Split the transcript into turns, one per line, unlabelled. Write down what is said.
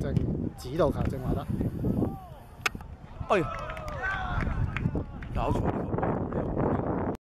正指導球證話得。
哎呀，搞錯。